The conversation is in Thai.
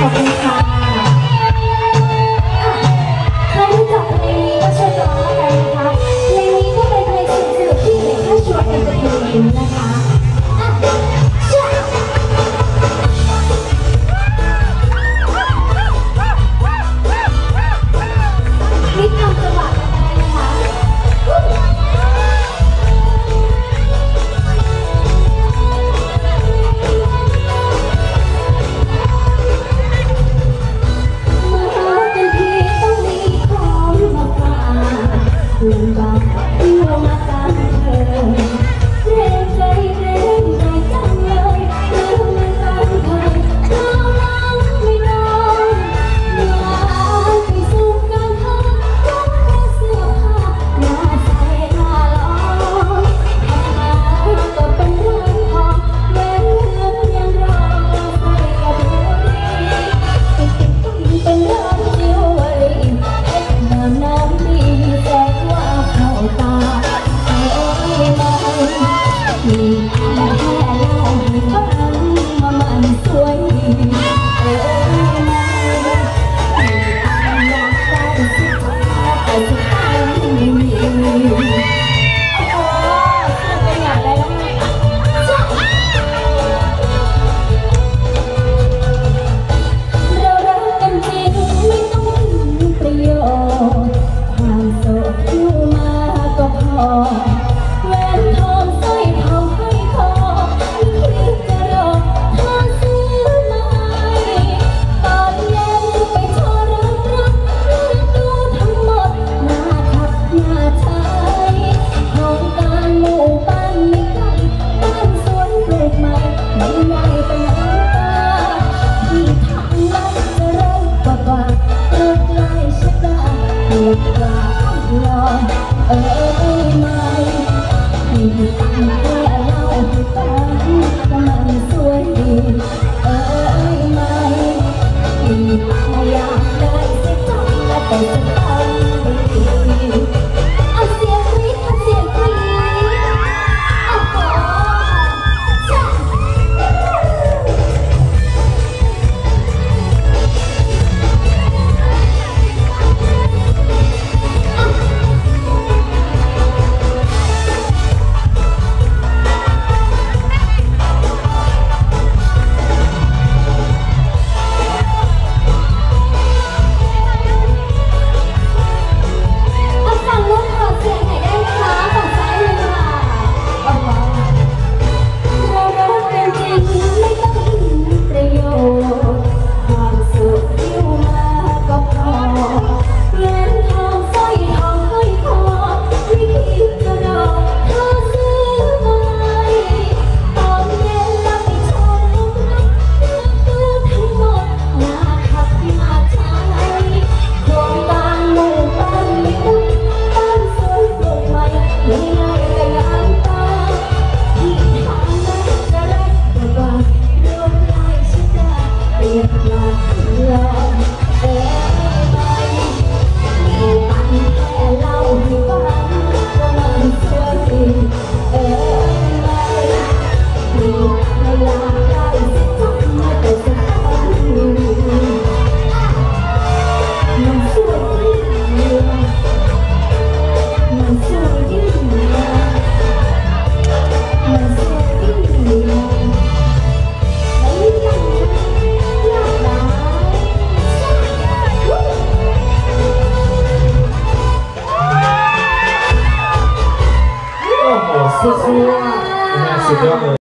อบคุณค่ะใครรู้จักเพลงนี้ก็ช่วยร้องกันนะคะเพลงนี้ก็เป็นเพลงสนุกๆที่เด็กถ้าชวนเอนเตอร์เทนนะคะนิดทำจังหวะกันได้นะคะลำบากที่เรามาตามเธอเร่งใจจังเลยเรื่องมันตามเธอเราล้างไม่นอนอยากไปสู่การเธอต้องแค่เสื้อผ้าหน้าใสหน้าร้อนทำมาก็เป็นเรื่องพอแม้เรื่องยังรอใส่กับบุหรี่ติดต้องเป็นเรื่องเดียวไว้น้ำดีแสงว่าเข้าตาเอ้ยมีแค่เล่าให้ฟังว่ามันสวยดีเอ้ยอยากได้สิแต่สุดท้ายไม่มีโอ้เป็นอย่างไรแล้วเรารักกันจริงไม่ต้องประโยชน์ความโสดอยู่มาก็พอแหวนทองสร้อยทองห้อยคอไม่คิดจะรอเธอซื้อมาให้ตอนเย็นไปโชว์รักดูทั้งหมดน่าทักน่าใช้โครงการหมู่บ้านไม่ไกลบ้านสวนปลูกใหม่ไม่ใหญ่เป็นน้ำตาที่ทางนั้นจะเริ่มกว่ารถไล่ชะตาเรียกว่าลองเอ้ยไม่มีตังแค่เล่าให้ฟังว่ามันสวยดีเอ้ยไม่มีตังอยากได้สิจังแต่จะต้องไม่ดีเอาเสียงกรี๊ดเอาเสียงกรี๊ดโอ้โหจ้ะฝั่งนู้นขอเสียงหน่อยได้ไหมคะฝั่งซ้ายเลยค่ะโอ้โหเรารักกันจริงไม่ต้องประโยชน์ความสุขอยู่มาก็พอเงินทองสร้อยทองห้อยคอไม่คิดจะรอเธอซื้อมาให้ตอนเย็นเราไปชมดูทั้งหมดน่าขับน่าใช้โครงการหมู่บ้านไม่ต้องบ้านสวนปลูกใหม่ไม่ง่ายแต่งามตาที่ทางนั้นจะรักกว่ารวมลายชะตาเปรียบหลอกหลอกเอ้ยไม่มีตังแค่เล่าให้ฟังว่ามันสวยดีเอ้ยไม่มีไม่อยากได้สิจังแต่จะต้องมีมันสวยดีมันสวยดีมันสวยดีไม่ยังอยากได้โอ้โหสุดยอดเลย